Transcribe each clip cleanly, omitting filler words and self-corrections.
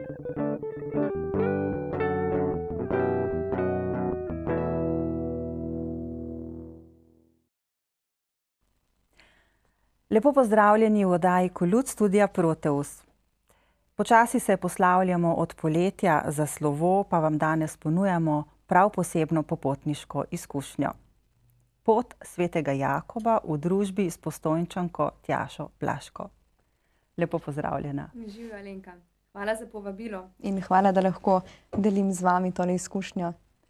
Lepo pozdravljeni v oddaji Kolut studia Proteus. Počasi se poslavljamo od poletja, za slovo pa vam danes ponujamo prav posebno popotniško izkušnjo. Pot svetega Jakoba v družbi s Postojnčanko Tjašo Blaško. Lepo pozdravljena. Živjo, Alenka. Hvala za povabilo. In hvala, da lahko delim z vami tole izkušnjo.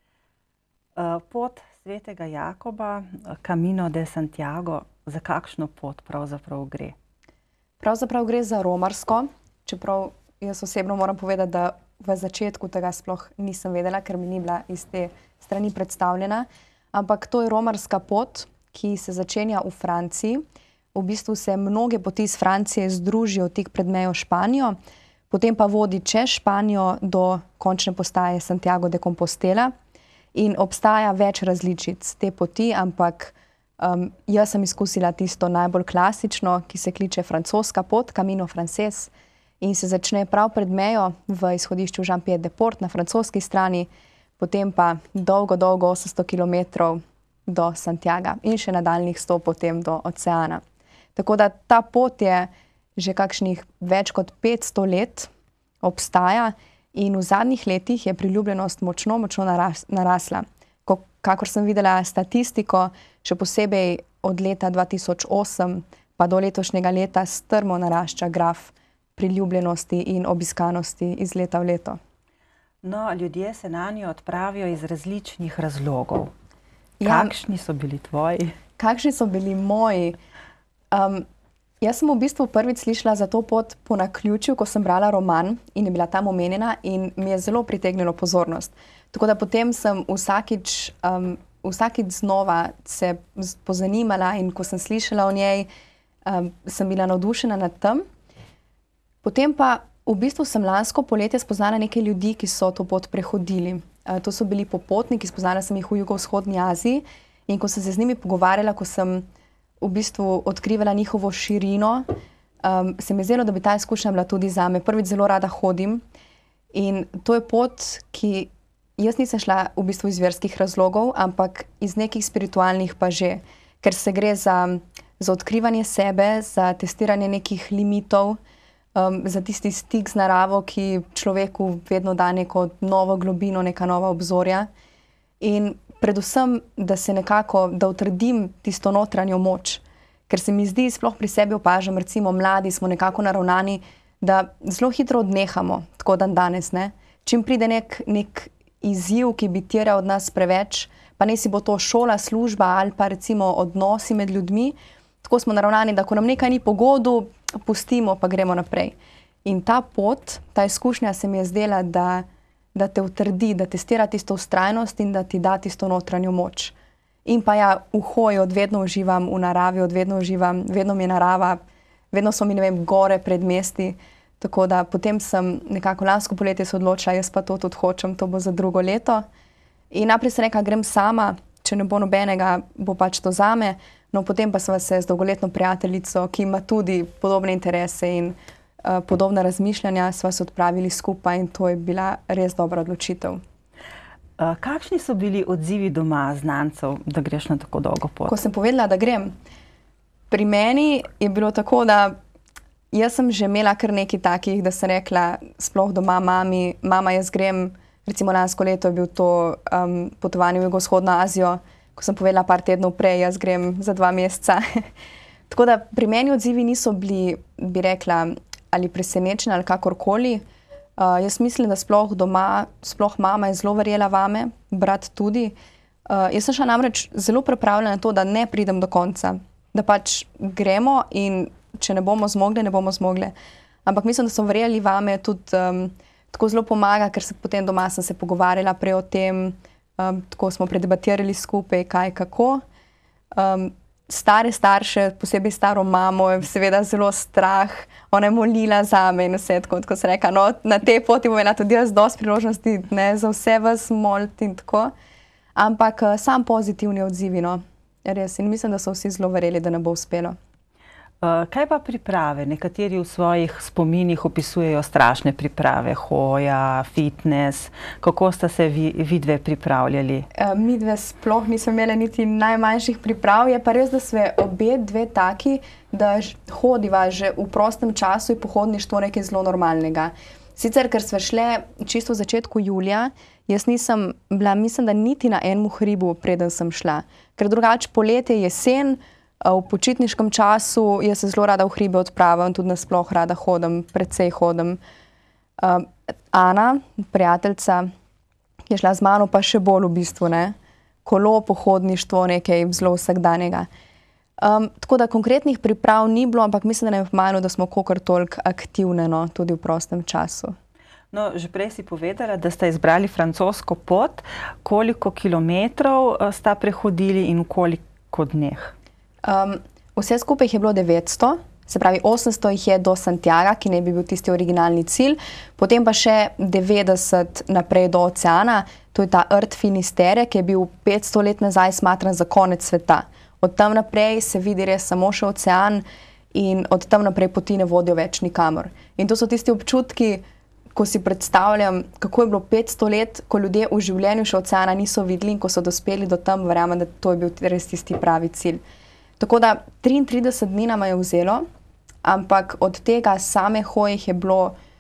Pot svetega Jakoba, Camino de Santiago, za kakšno pot pravzaprav gre? Pravzaprav gre za romarsko, čeprav jaz osebno moram povedati, da v začetku tega sploh nisem vedela, ker mi ni bila iz te strani predstavljena. Ampak to je romarska pot, ki se začenja v Franciji. V bistvu se mnoge poti iz Francije združijo tik pred mejo Španijo, potem pa vodi čez Španijo do končne postaje Santiago de Compostela. In obstaja več različic te poti, ampak jaz sem izkusila tisto najbolj klasično, ki se kliče francoska pot, Camino Frances, in se začne prav pred mejo v izhodišču Jean-Pied-de-Port na francoski strani, potem pa dolgo 800 kilometrov do Santiaga in še nadaljnjih 100 potem do oceana. Tako da ta pot je že kakšnih več kot 500 let obstaja in v zadnjih letih je priljubljenost močno narasla. Kakor sem videla statistiko, še posebej od leta 2008 pa do letošnjega leta strmo narašča graf priljubljenosti in obiskanosti iz leta v leto. No, ljudje se nanjo odpravijo iz različnih razlogov. Kakšni so bili tvoji? Kakšni so bili moji? Jaz sem v bistvu prvič slišala za to pot po naključju, ko sem brala roman in je bila tam omenjena in mi je zelo pritegnilo pozornost. Tako da potem sem vsakič znova se pozanimala in ko sem slišala o njej, sem bila navdušena nad tem. Potem pa v bistvu sem lansko poletje spoznala nekaj ljudi, ki so to pot prehodili. To so bili popotniki, spoznala sem jih v jugovzhodni Aziji in ko sem se z njimi pogovarjala, ko sem v bistvu odkrivala njihovo širino, se mi je zdelo, da bi ta izkušnja bila tudi zame. Prvič zelo rada hodim in to je pot, ki jaz nisem šla v bistvu iz verskih razlogov, ampak iz nekih spiritualnih pa že, ker se gre za odkrivanje sebe, za testiranje nekih limitov, za tisti stik z naravo, ki človeku vedno da neko novo globino, neka nova obzorja. In predvsem, da se nekako, da utrdim tisto notranjo moč. Ker se mi zdi, sploh pri sebi opažam, recimo mladi smo nekako naravnani, da zelo hitro odnehamo, tako dan danes, ne. Čim pride nek izziv, ki bi terjal od nas preveč, pa naj si bo to šola, služba ali pa recimo odnosi med ljudmi, tako smo naravnani, da ko nam nekaj ni po godu, pustimo pa gremo naprej. In ta pot, ta izkušnja se mi je zdela, da te utrdi, da testira tisto vztrajnost in da ti da tisto notranjo moč. In pa ja, v hoji vedno uživam, v naravi vedno uživam, vedno mi je narava, vedno so mi, ne vem, gore pred mesti. Tako da potem sem nekako lansko poletje se odločila, jaz pa to tudi hočem, to bo za drugo leto. In naprej sem rekla, grem sama, če ne bo nobenega, bo pač to zame. No, potem pa sva se z dolgoletno prijateljico, ki ima tudi podobne interese in podobna razmišljanja, sva se odpravili skupaj in to je bila res dobra odločitev. Kakšni so bili odzivi doma znancev, da greš na tako dolgo pot? Ko sem povedala, da grem, pri meni je bilo tako, da jaz sem že imela kar nekaj takih, da sem rekla sploh doma mami, mama, jaz grem, recimo lansko leto je bil to potovanje v jugovzhodno Azijo, ko sem povedala par tednov prej, jaz grem za 2 meseca. Tako da pri meni odzivi niso bili, bi rekla, ali presenečeni ali kakorkoli. Jaz mislim, da sploh doma, sploh mama je zelo verjela vame, brat tudi. Jaz sem šla namreč zelo pripravljena na to, da ne pridem do konca. Da pač gremo in če ne bomo zmogle, ne bomo zmogle. Ampak mislim, da so verjeli vame tudi tako zelo pomaga, ker se potem doma sem se pogovarjala prej o tem, tako smo predebatirali skupaj, kaj, kako. Stare starše, posebej staro mamo, je seveda zelo strah. Ona je molila zame in vse, tako se reka, no, na tej poti bom imela tudi jaz dosti priložnosti, ne, za vse vas moliti in tako. Ampak sam pozitivni odzivi, no, res. In mislim, da so vsi zelo verjeli, da ne bo uspelo. Kaj pa priprave? Nekateri v svojih spominih opisujejo strašne priprave, hoja, fitness. Kako sta se vidve pripravljali? Midve sploh nismo imeli niti najmanjših priprav. Je pa res, da sve obe dve taki, da hodiva že v prostem času in pohodništvo nekaj zelo normalnega. Sicer, ker sva šle čisto v začetku julija, jaz nisem bila, mislim, da niti na enem hribu, preden sem šla. Ker drugače poletje, jesen, v počitniškem času jaz se zelo rada v hribe odpravim, tudi nasploh rada hodim, precej hodim. Ana, prijateljica, je šla z mano pa še bolj v bistvu, ne? Kolo, pohodništvo, nekaj zelo vsakdanjega. Tako da konkretnih priprav ni bilo, ampak mislim, da ne malo, da smo kakor toliko aktivne, no, tudi v prostem času. No, že prej si povedala, da ste izbrali francosko pot. Koliko kilometrov sta prehodili in v koliko dneh? Vse skupaj jih je bilo 900, se pravi 800 jih je do Santiaga, ki ne bi bil tisti originalni cilj, potem pa še 90 naprej do oceana, to je ta rt Finisterre, ki je bil 500 let nazaj smatran za konec sveta. Od tam naprej se vidi res samo še ocean in od tam naprej poti ne vodijo več nikamor. In to so tisti občutki, ko si predstavljam, kako je bilo 500 let, ko ljudje v življenju še oceana niso videli in ko so dospeli do tam, verjamem, da to je bil res tisti pravi cilj. Tako da 33 dni nama je vzelo, ampak od tega same hoje je bilo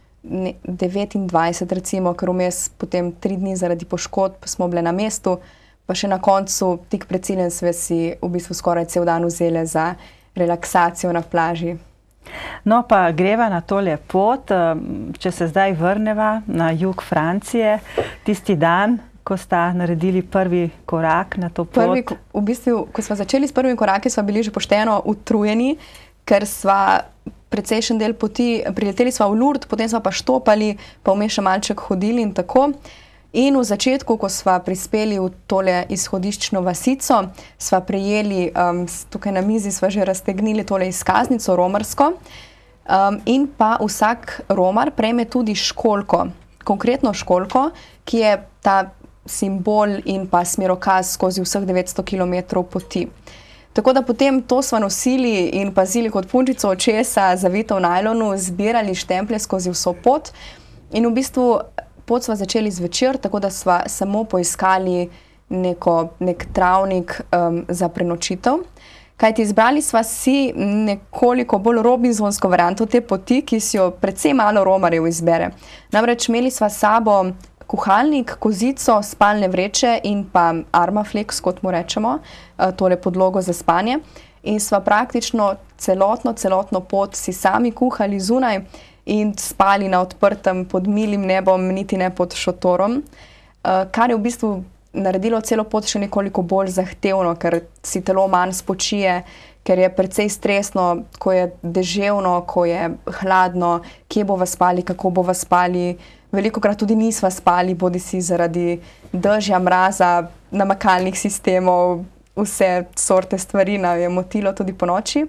29 recimo, ker vmes potem 3 dni zaradi poškodb smo bile na mestu, pa še na koncu, tik pred ciljem, sve si v bistvu skoraj cel dan vzele za relaksacijo na plaži. No, pa greva na tole pot, če se zdaj vrneva na jug Francije, tisti dan, ko sta naredili prvi korak na to pot. V bistvu, ko smo začeli s prvimi koraki, smo bili že pošteno utrujeni, ker sva precejšen del poti, prileteli sva v Lourdes, potem sva pa štopali, pa vmes še malček hodili in tako. In v začetku, ko sva prispeli v tole izhodiščno vasico, sva prejeli, tukaj na mizi sva že raztegnili tole izkaznico romarsko, in pa vsak romar prejme tudi školjko, konkretno školjko, ki je ta simbol in pa smerokaz skozi vseh 900 km poti. Tako da potem to sva nosili in pazili kot punčico očesa, zavito v najlonu, zbirali štemplje skozi vso pot in v bistvu pot sva začeli zvečer, tako da sva samo poiskali nek travnik za prenočitev. Kajti izbrali sva si nekoliko bolj robinzonsko varianto te poti, ki si jo precej malo romarjev izbere. Namreč imeli sva sabo kuhalnik, kozico, spalne vreče in pa Armaflex, kot mu rečemo, tole podlogo za spanje. In sva praktično celotno pot si sami kuhali zunaj in spali na odprtem pod milim nebom, niti ne pod šotorom, kar je v bistvu naredilo celo pot še nekoliko bolj zahtevno, ker si telo manj spočije, ker je precej stresno, ko je deževno, ko je hladno, kje bova spali, kako bova spali. Velikokrat tudi nisva spali, bodisi zaradi dežja, mraza, namakalnih sistemov, vse sorte stvari nam je motilo tudi po noči.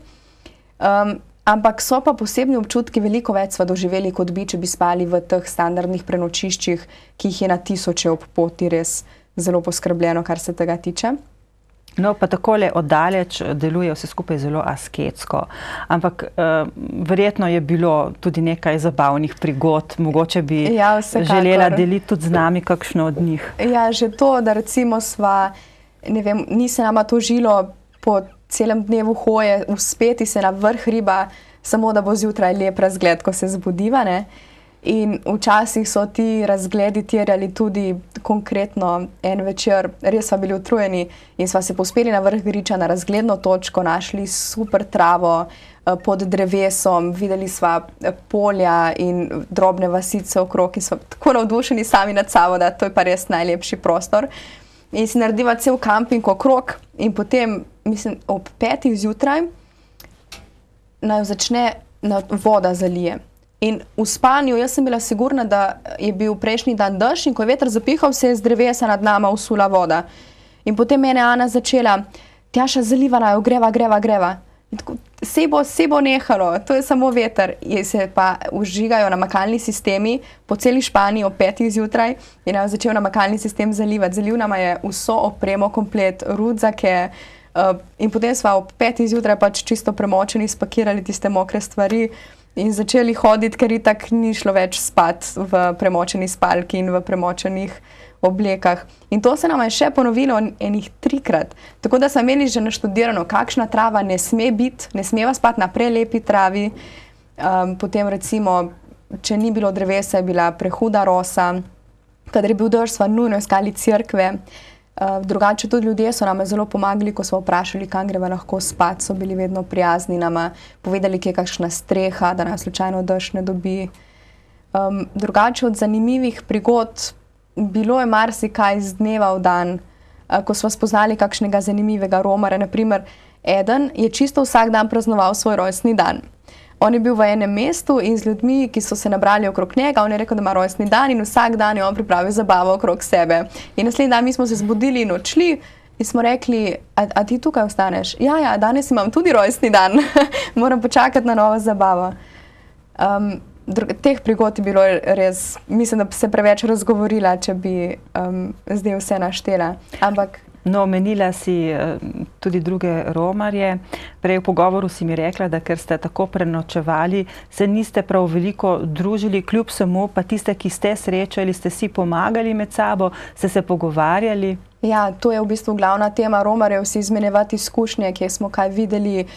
Ampak so pa posebni občutki, veliko več sva doživeli, kot bi, če bi spali v teh standardnih prenočiščih, ki jih je na tisoče ob poti, res zelo poskrbljeno, kar se tega tiče. No, pa takole oddaleč deluje vse skupaj zelo asketsko. Ampak verjetno je bilo tudi nekaj zabavnih prigod. Mogoče bi želela deliti tudi z nami kakšno od njih. Ja, že to, da recimo sva, ne vem, ni se nama tožilo po celem dnevu hoje uspeti se na vrh hriba, samo da bo zjutraj lep razgled, ko se zbudiva, ne? In včasih so ti razgledi terjali tudi konkretno en večer, res sva bili utrujeni in sva se pospeli na vrh griča na razgledno točko, našli super travo pod drevesom, videli sva polja in drobne vasice okrog in sva tako navdušeni sami nad sabo, da to je pa res najlepši prostor. In si narediva cel kamping okrog in potem, mislim, ob 5 zjutraj naj začne voda zalije. In v spanju, jaz sem bila sigurna, da je bil prejšnji dan dež in ko je veter zapihal, se je z drevesa nad nama usula voda. In potem mene Ana začela, Tjaša, zaliva naju, greva. In tako, se bo nehalo, to je samo veter. Se pa vžigajo namakalni sistemi po celi Španiji ob 5 zjutraj in je začel namakalni sistem zalivati. Zaliv nama je vso opremo komplet, rudzake, In potem smo ob 5 zjutraj pač čisto premočeni spakirali tiste mokre stvari in začeli hoditi, ker itak ni šlo več spat v premočeni spalki in v premočenih oblekah. In to se nam je še ponovilo enih 3-krat. Tako da smo imeli že naštudirano, kakšna trava ne sme biti, ne smeva spati na prelepi travi. Potem recimo, če ni bilo drevesa, je bila prehuda rosa. Kadar je bil dež, smo nujno iskali cerkve. Drugače tudi ljudje so nam zelo pomagali, ko smo vprašali, kam greva lahko spat, so bili vedno prijazni nama, povedali, kje je kakšna streha, da nas slučajno dež ne dobi. Drugače od zanimivih prigod, bilo je marsikaj z dneva v dan, ko smo spoznali kakšnega zanimivega romarja. Naprimer, eden je čisto vsak dan praznoval svoj rojstni dan. On je bil v enem mestu in z ljudmi, ki so se nabrali okrog njega, on je rekel, da ima rojstni dan in vsak dan je on pripravil zabavo okrog sebe. In naslednji dan mi smo se zbudili in odšli in smo rekli, a ti tukaj ostaneš? Ja, danes imam tudi rojstni dan, moram počakati na novo zabavo. Teh prigod je bilo res, mislim, da bi se preveč razgovorila, če bi zdaj vse naštela. Ampak no, omenila si tudi druge romarje. Prej v pogovoru si mi rekla, da ker ste tako prenočevali, se niste prav veliko družili, kljub samo pa tiste, ki ste srečali, ste si pomagali med sabo, ste se pogovarjali. Ja, to je v bistvu glavna tema romarjev, si izmenjevati izkušnje, kje smo kaj videli,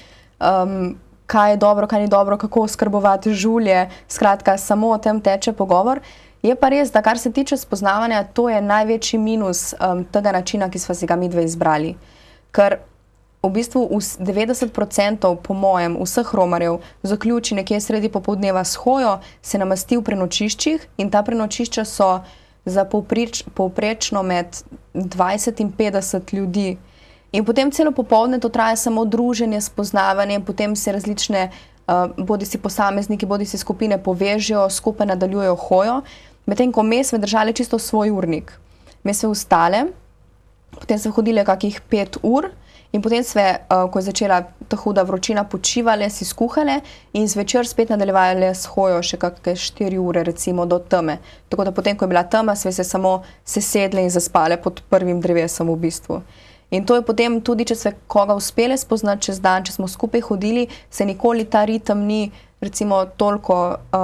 kaj je dobro, kaj ni dobro, kako oskrbovati žulje. Skratka, samo o tem teče pogovor. Je pa res, da kar se tiče spoznavanja, to je največji minus tega načina, ki smo si ga midve izbrali. Ker v bistvu 90% po mojem vseh romarjev zaključi nekje sredi popoldneva s hojo, se namasti v prenočiščih in ta prenočišča so za povprečno med 20 in 50 ljudi. In potem celo popoldne to traja samo druženje, spoznavanje, potem se različne bodi si posamezniki, bodi si skupine povežejo, skupaj nadaljujejo hojo. Medtem ko mi smo držali čisto svoj urnik. Mi smo vstale, potem smo hodili kakih 5 ur in potem smo, ko je začela ta huda vročina, počivale, si skuhale in zvečer spet nadaljevali s hojo še kakšne 4 ure recimo do teme. Tako da potem, ko je bila tema, smo se samo sesedle in zaspale pod prvim drevesom v bistvu. In to je potem tudi, če se koga uspele spoznati čez dan, če smo skupaj hodili, se nikoli ta ritem ni recimo toliko,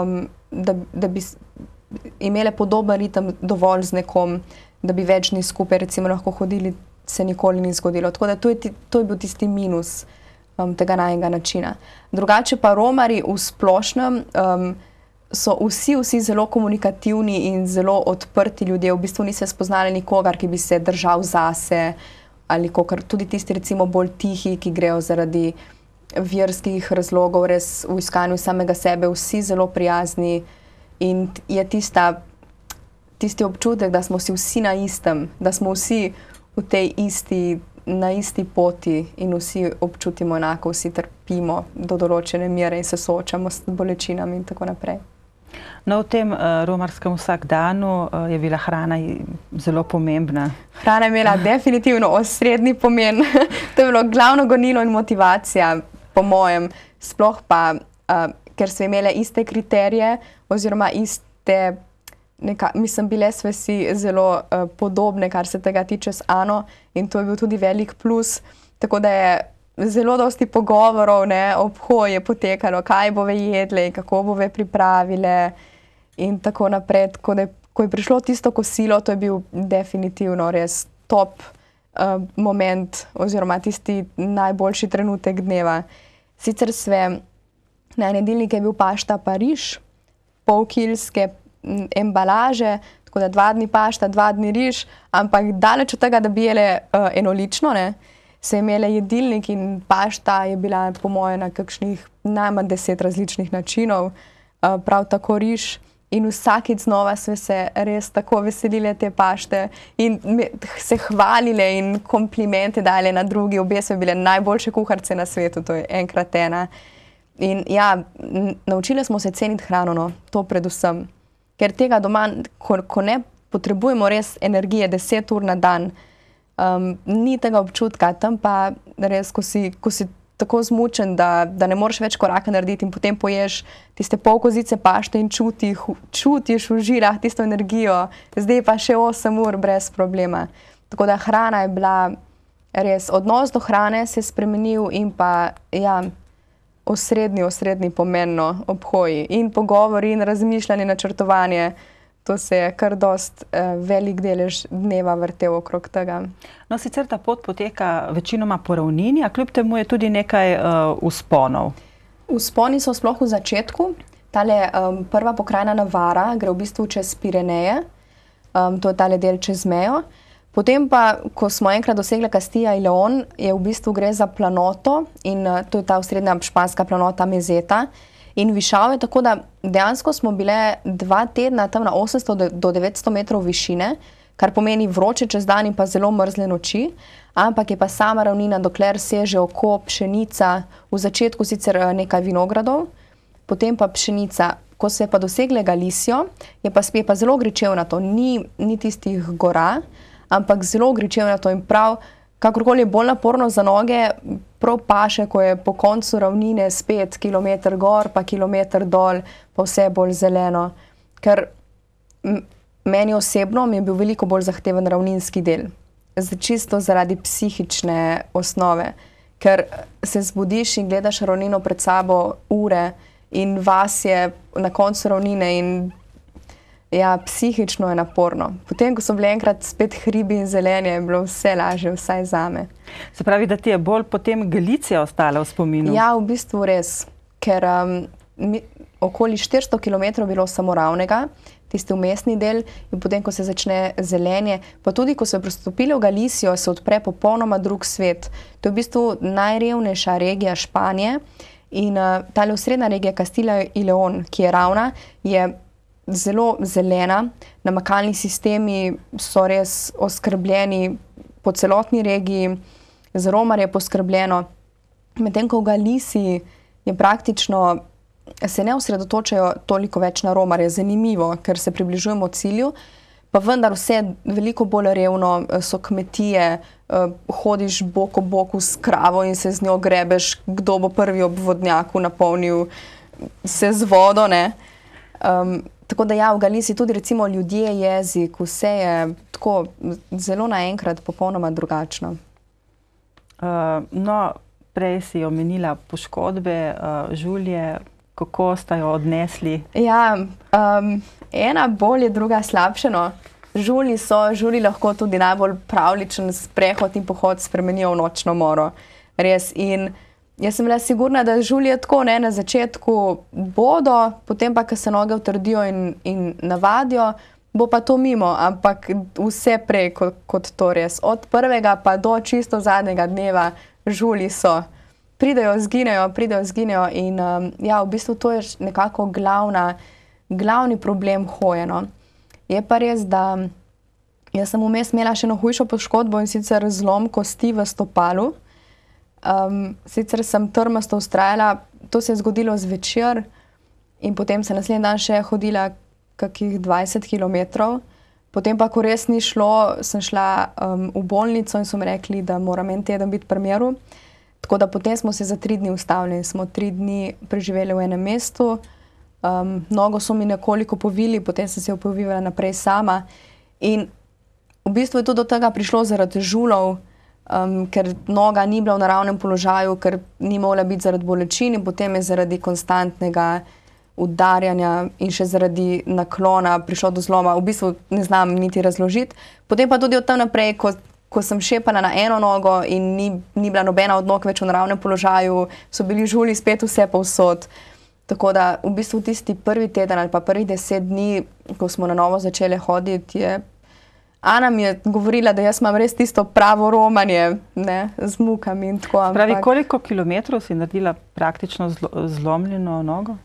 da bi imele podoben ritem dovolj z nekom, da bi več dni skupaj recimo lahko hodili, se nikoli ni zgodilo. Tako da to je bil tisti minus tega najnega načina. Drugače pa romarji v splošnem so vsi zelo komunikativni in zelo odprti ljudje. V bistvu niso spoznali nikogar, ki bi se držal zase, ali tudi tisti recimo bolj tihi, ki grejo zaradi verskih razlogov, res v iskanju samega sebe, vsi zelo prijazni. In je tisti občutek, da smo si vsi na istem, da smo vsi na isti poti in vsi občutimo enako, vsi trpimo do določene mere in se soočamo s bolečinami in tako naprej. No, v tem romarskem vsakdanu je bila hrana zelo pomembna. Hrana je imela definitivno osrednji pomen. To je bilo glavno gonilo in motivacija, po mojem. Sploh pa, ker so imele iste kriterije oziroma iste, mislim, bile sve si zelo podobne, kar se tega tiče s Ano in to je bil tudi velik plus. Tako da je zelo dosti pogovorov ob hoji potekalo, kaj bove jedle, kako bove pripravile in tako naprej. Tako da, ko je prišlo tisto kosilo, to je bil definitivno res top moment oziroma tisti najboljši trenutek dneva. Sicer sve na jedilniku je bil pašta pa riž, polkilske embalaže, tako da 2 dni pašta, 2 dni riž, ampak daleč od tega, da bi jele enolično, so imele jedilnik in pašta je bila po moje na kakšnih najmanj 10 različnih načinov, prav tako riž. In vsakič znova smo se res tako veselile te pašte in se hvalile in komplimente dali na drugi. Obe smo bile najboljše kuharice na svetu, to je enkrat ena. In ja, naučile smo se ceniti hrano, to predvsem. Ker tega doma, ko ne potrebujemo res energije 10 ur na dan, ni tega občutka. Tam pa res, ko si tako zmučen, da ne moreš več koraka narediti in potem poješ tiste pol kozice pašte in čutiš v žilah tisto energijo. Zdaj pa še 8 ur brez problema. Tako da hrana je bila res odnos do hrane se je spremenil in pa ja, osrednji pomen ob hoji. In pogovori, in razmišljanje, načrtovanje. To se je kar dost velik delež dneva vrtel okrog tega. No, sicer ta pot poteka večinoma po ravnini, a kljub temu je tudi nekaj vzponov. Vzponi so sploh v začetku. Tale prva pokrajina Navara gre v bistvu čez Pireneje. To je tale del čez mejo. Potem pa, ko smo enkrat dosegli Castilla y León, je v bistvu gre za planoto in to je ta osrednja španska planota Meseta. In višav je tako, da dejansko smo bile 2 tedna tam na 800 do 900 metrov višine, kar pomeni vroče čez dan in pa zelo mrzle noči, ampak je pa sama ravnina, dokler seže oko, pšenica, v začetku sicer nekaj vinogradov, potem pa pšenica. Ko se je pa dosegle Galicijo, je pa zelo gričevnato, ni tistih gora, ampak zelo gričevnato in prav, kakorkoli je bolj naporno za noge, prav paše, ko je po koncu ravnine spet kilometer gor, pa kilometer dol, pa vse bolj zeleno. Ker meni osebno mi je bil veliko bolj zahteven ravninski del. Čisto zaradi psihične osnove. Ker se zbudiš in gledaš ravnino pred sabo ure in vas je na koncu ravnine in ja, psihično je naporno. Potem, ko so bili enkrat spet hribi in zelenje, je bilo vse lažje, vsaj zame. Se pravi, da ti je bolj potem Galicija ostala v spominu? Ja, v bistvu res, ker okoli 400 km bilo samo ravnega, tisti vmesni del, in potem, ko se začne zelenje, pa tudi, ko se prestopili v Galicijo, se odpre popolnoma drug svet. To je v bistvu najrevnejša regija Španije in tale osrednja regija Castilla y León, ki je ravna, je zelo zelena, namakalni sistemi so res oskrbljeni po celotni regiji, z romar je poskrbljeno. Medtem ko v Galiciji je praktično, se ne osredotočajo toliko več na romar, je zanimivo, ker se približujemo cilju, pa vendar vse veliko bolj revno, so kmetije, hodiš bok ob boku s kravo in se z njo grebeš, kdo bo prvi ob vodnjaku napolnil se z vodo, ne. Tako da ja, v Galiciji tudi recimo ljudje, jezik, vse je tako zelo naenkrat popolnoma drugačno. No, prej si omenila poškodbe Žulje, kako sta jo odnesli? Ja, ena bolje, druga slabše, no. Žulji lahko tudi najbolj pravličen sprehod in pohod spremenijo v nočno moro. Res. In jaz sem bila sigurna, da žulje tako, ne, na začetku bodo, potem pa, ko se noge utrdijo in navadijo, bo pa to mimo, ampak vse prej kot to res. Od prvega pa do čisto zadnjega dneva žulji so. Pridejo, zginejo in ja, v bistvu to je nekako glavni problem hoje, no. Je pa res, da jaz sem vmes imela še eno hujšo poškodbo in sicer zlom kosti v stopalu. Sicer sem trmasto vztrajala, to se je zgodilo zvečer in potem se naslednji dan še hodila kakih 20 kilometrov. Potem pa, ko res ni šlo, sem šla v bolnico in so mi rekli, da moram en teden biti pri miru. Tako da potem smo se za 3 dni ustavili in smo 3 dni preživeli v enem mestu. Nogo so mi nekoliko povili, potem sem se jo povivala naprej sama. In v bistvu je to do tega prišlo zaradi žulov, ker noga ni bila v naravnem položaju, ker ni mogla biti zaradi bolečin in potem je zaradi konstantnega udarjanja in še zaradi naklona prišlo do zloma. V bistvu ne znam niti razložiti. Potem pa tudi od tam naprej, ko sem šepala na eno nogo in ni bila nobena od nog več v naravnem položaju, so bili žulji spet vse povsod. Tako da v bistvu tisti prvi teden ali pa prvih 10 dni, ko smo na novo začeli hoditi, Ana mi je govorila, da jaz imam res tisto pravo romanje, ne, z mukami in tako. Pravi, koliko kilometrov si naredila praktično zlomljeno nogo?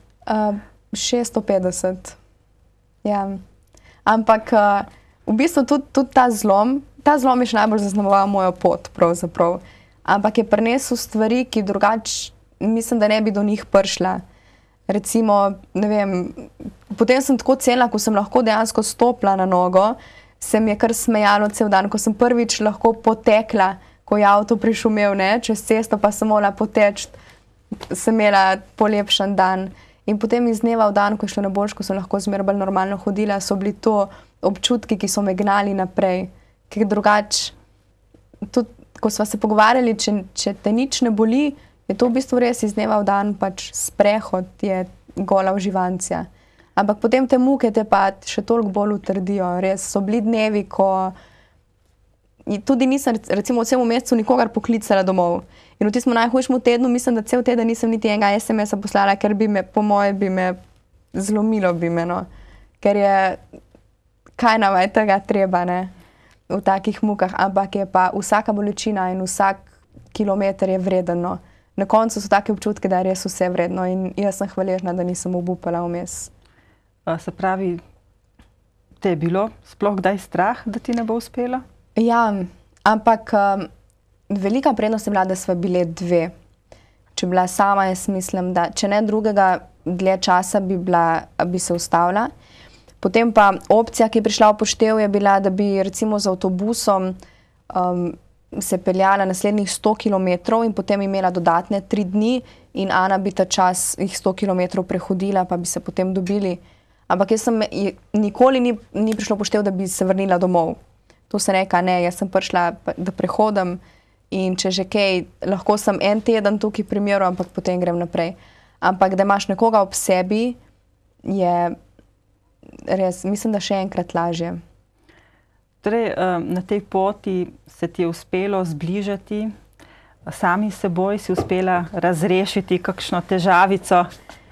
650. Ja. Ampak v bistvu tudi ta zlom je še najbolj zaznamoval mojo pot, pravzaprav. Ampak je prinesel stvari, ki drugače mislim, da ne bi do njih prišla. Recimo, ne vem, potem sem tako cenila, ko sem lahko dejansko stopila na nogo, se mi je kar smejalo cel dan, ko sem prvič lahko potekla, ko je avto prišumel, ne, čez cesto, pa sem morala poteči, sem imela polepšan dan. In potem iz dneva v dan, ko je šlo na boljše, ko sem lahko zmeraj bolj normalno hodila, so bili to občutki, ki so me gnali naprej. Ker drugače, tudi ko sva se pogovarjali, če te nič ne boli, je to v bistvu res iz dneva v dan pač sprehod, je gola uživancija. Ampak potem te muke te pa še toliko bolj utrdijo. Res so bili dnevi, ko tudi nisem recimo v celem mesecu nikogar poklicala domov. In v tistem najhujšem tednu mislim, da cel teden nisem niti enega SMS-a poslala, ker bi me, po moje, bi me zlomilo bi me, no. Ker je, kaj nam je tega treba, ne, v takih mukah, ampak je pa vsaka bolečina in vsak kilometer je vreden, no. Na koncu so take občutke, da je res vse vredno in jaz sem hvaležna, da nisem obupala vmes. Se pravi, te je bilo sploh kdaj strah, da ti ne bo uspelo? Ja, ampak velika prednost je bila, da sva bile dve. Če bila sama, jaz mislim, da če ne drugega, dlje časa bi se ustavila. Potem pa opcija, ki je prišla v poštev, je bila, da bi recimo z avtobusom se peljala naslednjih 100 kilometrov in potem imela dodatne 3 dni in Ana bi ta čas jih 100 kilometrov prehodila, pa bi se potem dobili. Ampak jaz nikoli ni prišlo v poštev, da bi se vrnila domov. To se reka, ne, jaz sem prišla, da prehodim in če že kaj, lahko sem en teden tukaj primeru, ampak potem grem naprej. Ampak da imaš nekoga ob sebi, je res, mislim, da še enkrat lažje. Torej, na tej poti se ti je uspelo zbližati, sami s seboj si uspela razrešiti kakšno težavico?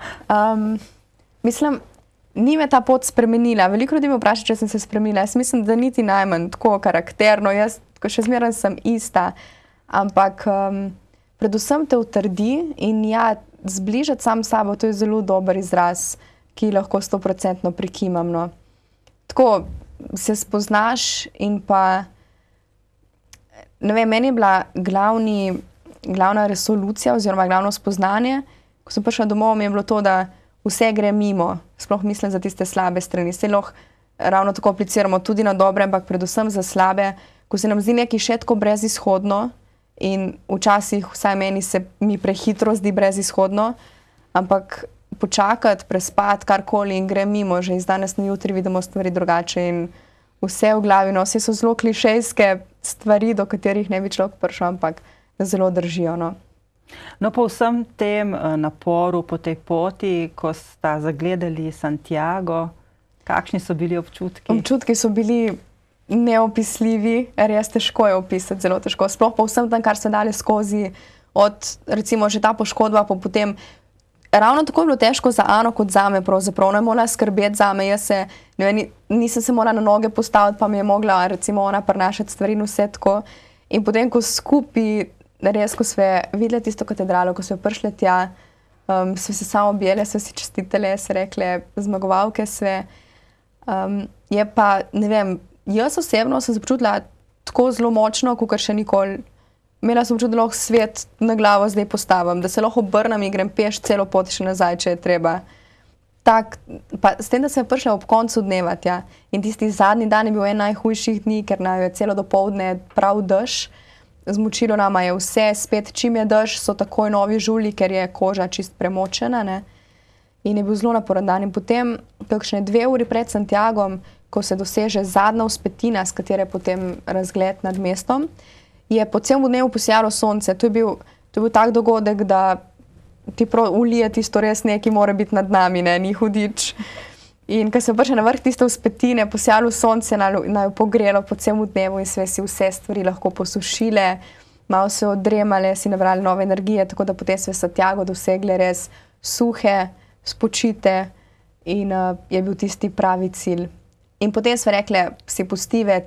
Mislim, ni me ta pot spremenila. Veliko ljudi me vpraša, če sem se spremenila. Jaz mislim, da niti najmanj tako karakterno. Jaz še zmeraj sem ista. Ampak predvsem te utrdi in ja, zbližati sam s sabo, to je zelo dober izraz, ki lahko 100% prikimam, no. Tako se spoznaš in pa, ne vem, meni je bila glavna resolucija oziroma glavno spoznanje, ko sem prišla domov, mi je bilo to, da vse gre mimo, sploh mislim za tiste slabe strani. Se lahko ravno tako apliciramo tudi na dobre, ampak predvsem za slabe, ko se nam zdi nekaj še tako brezizhodno in včasih, vsaj meni se mi prehitro zdi brezizhodno, ampak počakati, prespati, karkoli in gre mimo, že iz danes na jutri vidimo stvari drugače in vse v glavi, no, vse so zelo klišejske stvari, do katerih ne bi človek prišel, ampak zelo držijo, no. No, po vsem tem naporu po tej poti, ko sta zagledali Santiago, kakšni so bili občutki? Občutki so bili neopisljivi, res težko je opisati, zelo težko. Sploh po vsem tem, kar se dali skozi, od recimo že ta poškodba, pa potem ravno tako je bilo težko za Ano kot zame pravzaprav. Ona je morala skrbeti zame, jaz se, ne vem, nisem se morala na noge postaviti, pa mi je mogla recimo ona prinašati stvari in vse tako. In potem, ko skupaj, res, ko sve videli tisto katedralo, ko sve prišle tja, sve se samo objele, sve si čestitele, se rekle zmagovalke sve. Je pa, ne vem, jaz osebno sem začutila tako zelo močno, kakor še nikoli. Imela sem občutek, da lahko svet na glavo zdaj postavim, da se lahko obrnem in grem peš celo pot še nazaj, če je treba. Tak, pa s tem, da sem prišla ob koncu dneva tja in tisti zadnji dan je bil en najhujših dni, ker nam je celo dopoldne prav dež. Zmočilo nama je vse, spet čim je dež, so takoj novi žulji, ker je koža čist premočena, ne. In je bil zelo naporen dan. In potem, kakšne 2 uri pred Santiagom, ko se doseže zadnja vzpetina, s katere je potem razgled nad mestom, je po celem dnevu posijalo sonce. To je bil tak dogodek, da ti prav ulije tisto res nekaj mora biti nad nami, ne, ni hudič. In ko se prišla na vrh tiste vzpetine, posijalo sonce, naj pogrelo po celem dnevu in sve si vse stvari lahko posušile, malo se odremale, si nabrali nove energije, tako da potem sve Santiago dosegle res suhe, spočite in je bil tisti pravi cilj. In potem sve rekle, si pustive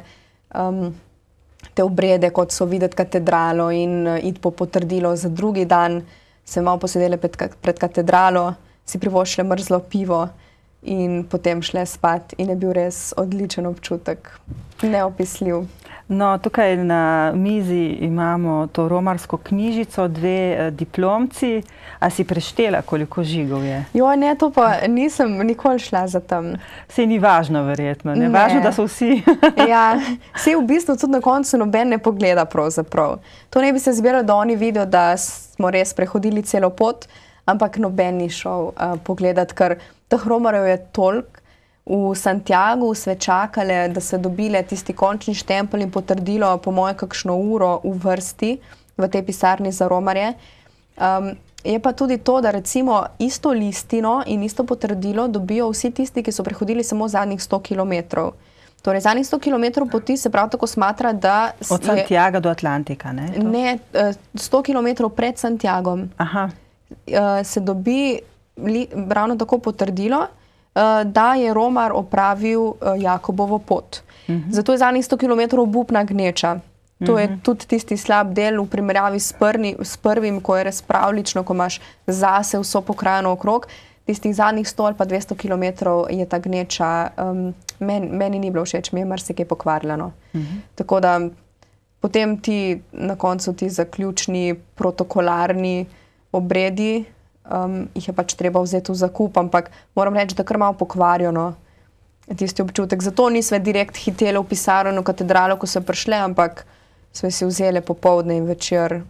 te obrede, kot so videti katedralo in iti po potrdilo za drugi dan, se malo posedele pred katedralo, si privoščile mrzlo pivo in potem šle spat in je bil res odličen občutek, neopisljiv. No, tukaj na mizi imamo to romarsko knjižico, 2 diplomci. A si preštela, koliko žigov je? Joj, ne, to pa nisem nikoli šla za tam. Saj ni važno verjetno, ne? Važno, da so vsi. Ja, saj v bistvu tudi na koncu noben ne pogleda pravzaprav. To ne bi se zbiralo, da oni vidijo, da smo res prehodili celo pot, ampak noben ni šel pogledat, ker teh romarjev je toliko, v Santiagu sva čakale, da so dobile tisti končni štempelj in potrdilo po moje kakšno uro v vrsti v tej pisarni za romarje. Je pa tudi to, da recimo isto listino in isto potrdilo dobijo vsi tisti, ki so prehodili samo zadnjih 100 kilometrov. Torej, zadnjih 100 kilometrov poti se prav tako smatra, da... Od Santiaga do Atlantika, ne? Ne, 100 kilometrov pred Santiagom. Aha. Se dobi ravno tako potrdilo, da je Romar opravil Jakobovo pot. Zato je zadnjih 100 kilometrov obupna gneča. To je tudi tisti slab del v primerjavi s prvim, ko je res pravlično, ko imaš zase vso pokrajino okrog. Tistih zadnjih 100 ali pa 200 kilometrov je ta gneča, meni ni bilo všeč, mi je marsikaj pokvarjeno. Tako da potem na koncu ti zaključni protokolarni obredi, jih je pač treba vzeti v zakup, ampak moram reči, da kar malo pokvarjeno tisti občutek. Zato nisve direkt hitele v pisarno katedralo, ko so prišle, ampak sve si vzele popoldne in večer,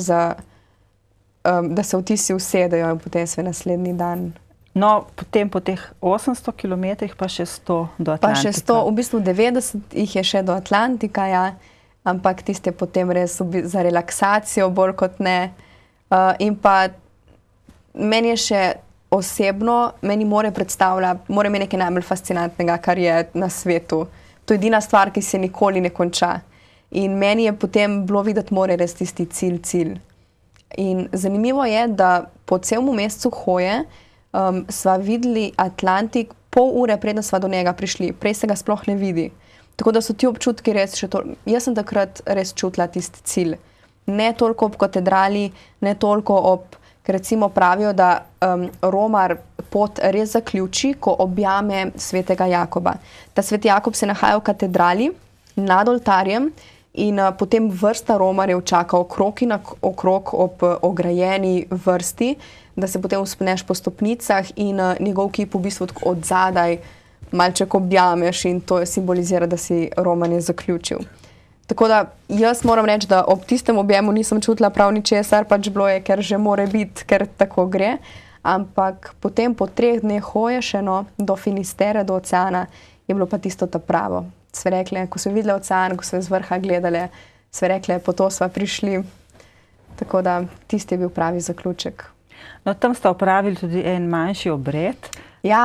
da se vtisi usedejo in potem sve naslednji dan. No, potem po teh 800 kilometrih pa še 100 do Atlantika. Pa še 100, v bistvu 90 jih je še do Atlantika, ja, ampak tiste potem res za relaksacijo bolj kot ne. In pa meni je še osebno, meni more mi nekaj najbolj fascinantnega, kar je na svetu. To je edina stvar, ki se nikoli ne konča. In meni je potem bilo videti more res tisti cilj. In zanimivo je, da po celem mesecu hoje sva videli Atlantik pol ure, preden sva do njega prišli. Prej se ga sploh ne vidi. Tako da so ti občutki res še to. Jaz sem takrat res čutila tisti cilj. Ne toliko ob katedrali, ne toliko ker recimo pravijo, da Romar pot res zaključi, ko objame svetega Jakoba. Ta sveti Jakob se nahaja v katedrali nad oltarjem in potem vrsta Romarjev čaka okrog in okrog ob ograjeni vrsti, da se potem vzpeneš po stopnicah in njegov kip v bistvu od zadaj malček objameš in to simbolizira, da si roman je zaključil. Tako da jaz moram reči, da ob tistem objemu nisem čutila prav ničesar, pač bilo je, ker že more biti, ker tako gre. Ampak potem po 3 dneh hoje še do Finistere, do oceana, je bilo pa tisto ta pravo. Sve rekle, ko so videli ocean, ko so z vrha gledali, sve rekle, po to sva prišli. Tako da tisti je bil pravi zaključek. No, tam sta opravili tudi en manjši obred. Ja,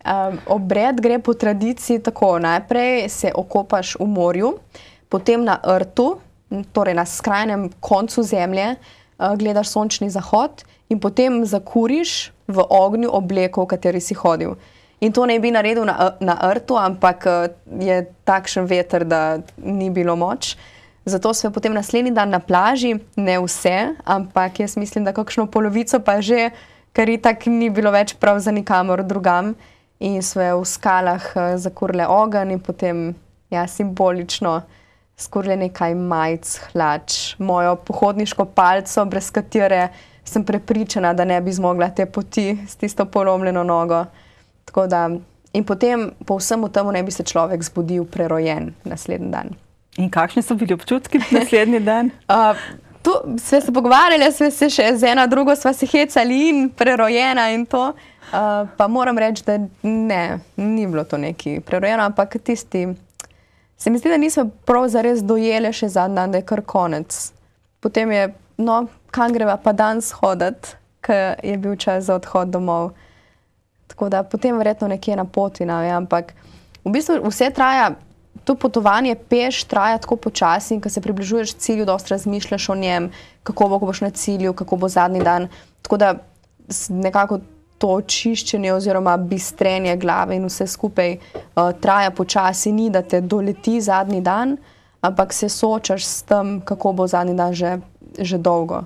obred gre po tradiciji tako. Najprej se okopaš v morju, potem na rtu, torej na skrajnem koncu zemlje, gledaš sončni zahod in potem zakuriš v ognju obleko, v kateri si hodil. In to ne bi naredil na rtu, ampak je takšen veter, da ni bilo moč. Zato smo potem naslednji dan na plaži, ne vse, ampak jaz mislim, da kakšno polovico pa že, ker itak ni bilo več prav za nikamor drugam. In smo v skalah zakurile ogenj in potem simbolično skurile nekaj majic, hlač, mojo pohodniško palco, brez katere sem prepričana, da ne bi zmogla te poti s tisto polomljeno nogo. Tako da, in potem po vsemu temu ne bi se človek zbudil prerojen naslednji dan. In kakšni so bili občutki naslednji dan? Tu sve se pogovarjali, sve se še z ena drugo sva se hecali in prerojena in to. Pa moram reči, da ne, ni bilo to neki prerojeno, ampak tisti, se mi zdi, da nismo prav zares dojele še zadnji dan, da je kar konec. Potem je, no, kam greva pa danes hoditi, ker je bil čas za odhod domov. Tako da potem verjetno nekje na poti, ampak v bistvu vse traja, to potovanje peš traja tako počasi in ko se približuješ cilju, dosti razmišljaš o njem, kako bo, ko boš na cilju, kako bo zadnji dan. Tako da nekako to očiščenje oziroma bistrenje glave in vse skupaj traja počasi, ni da te doleti zadnji dan, ampak se soočaš s tem, kako bo zadnji dan že dolgo.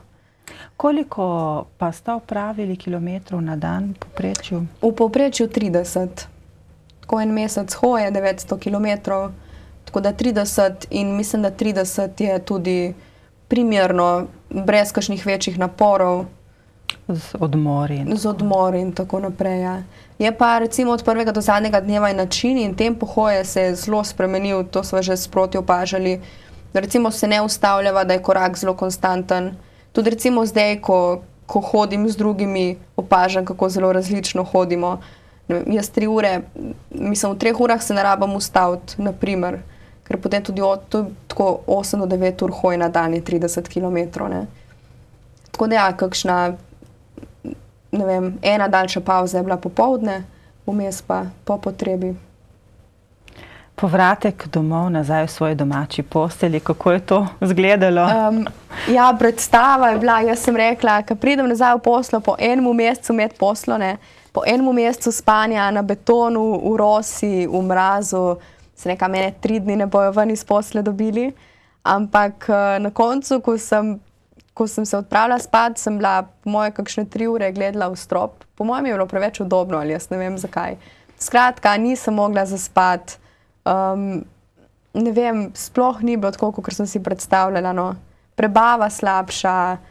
Koliko pa sta opravili kilometrov na dan v povprečju? V povprečju 30. Tako en mesec hoje, 900 kilometrov, tako da 30 in mislim, da 30 je tudi primerno, brez kakšnih večjih naporov. Z odmori. Z odmori in tako naprej, ja. Je pa recimo od prvega do zadnjega dneva in način in tempo hoje se je zelo spremenil, to smo že sproti opažali. Recimo se ne ustavljava, da je korak zelo konstanten. Tudi recimo zdaj, ko hodim z drugimi, opažam, kako zelo različno hodimo. jaz 3 ure, mislim, v 3 urah se ne rabam ustaviti, naprimer, ker potem tudi tako 8 do 9 ur hoji na dan je 30 km. Ne. Tako da ja, kakšna, ne vem, ena daljša pauza je bila popoldne, vmes pa po potrebi. Povratek domov, nazaj v svoji domači postelji, kako je to izgledalo? Ja, predstava je bila, jaz sem rekla, ko pridem nazaj v poslo, po enem mesecu imeti poslo, ne, po enem mesecu spanja na betonu, v rosi, v mrazu, se neka mene 3 dni ne bojo ven iz posle dobili, ampak na koncu, ko sem se odpravila spat, sem bila po moje kakšne 3 ure gledala v strop. Po mojem je bilo preveč udobno, ali jaz ne vem zakaj. Skratka, nisem mogla zaspati. Ne vem, sploh ni bilo tako, kot sem si predstavljala. No. Prebava slabša,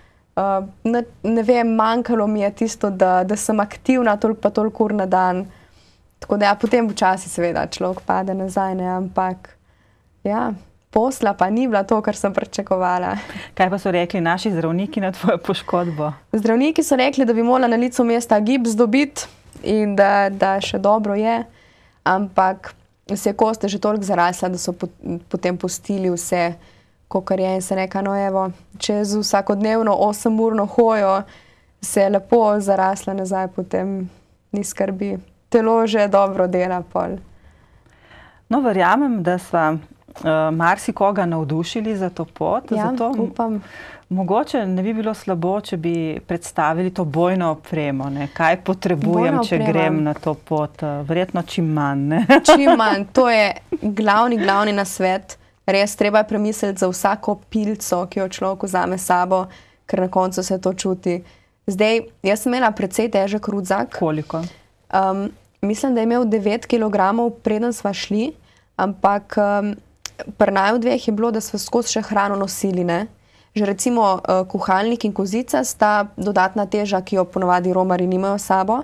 ne vem, manjkalo mi je tisto, da sem aktivna toliko pa toliko ur na dan. Tako da ja, potem včasih seveda človek pade nazaj, ne, ampak ja, posla pa ni bila to, kar sem pričakovala. Kaj pa so rekli naši zdravniki na tvojo poškodbo? Zdravniki so rekli, da bi morala na licu mesta gips dobiti in da še dobro je, ampak se je kosta že toliko zarasla, da so potem pustili vse, kakor je in se neka, no evo, čez vsakodnevno 8-urno hojo se je lepo zarasla nazaj, potem ni skrbi. Telo že dobro dela pol. No, verjamem, da sva marsikoga navdušili za to pot. Ja, zato upam. Mogoče ne bi bilo slabo, če bi predstavili to bojno opremo. Ne? Kaj potrebujem, če grem na to pot? Verjetno čim manj. Ne? Čim manj. To je glavni nasvet. Res treba je premisliti za vsako pilco, ki jo človek vzame s sabo, ker na koncu se to čuti. Zdaj, jaz sem imela precej težek rudzak. Koliko? Mislim, da je imel 9 kg, preden sva šli, ampak pri naju dveh je bilo, da sva skozi še hrano nosili, ne. Že recimo kuhalnik in kozica sta dodatna teža, ki jo ponovadi romarji nimajo s sabo.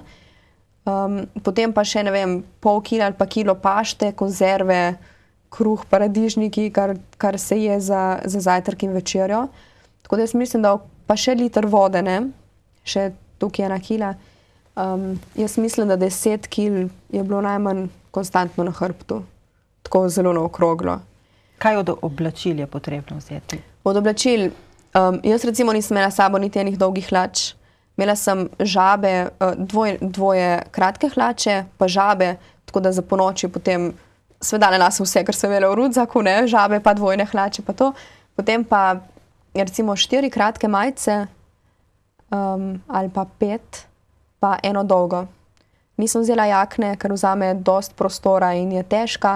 Potem pa še, ne vem, pol kila ali pa kilo pašte, konzerve, kruh, paradižniki, kar se je za zajtrk in večerjo. Tako da jaz mislim, da pa še liter vode, ne, še tukaj 1 kila. Jaz mislim, da 10 kil je bilo najmanj konstantno na hrbtu. Tako zelo naokroglo. Kaj od oblačil je potrebno vzeti? Od oblačil, jaz recimo nisem imela s sabo niti enih dolgih hlač. Imela sem žabe, dvoje kratke hlače, pa žabe, tako da za ponoči potem seveda na nas vse, kar sem imela v rudzaku, ne, žabe pa dvojne hlače pa to. Potem pa recimo 4 kratke majice ali pa 5, pa 1 dolgo. Nisem vzela jakne, ker vzame dosti prostora in je težka.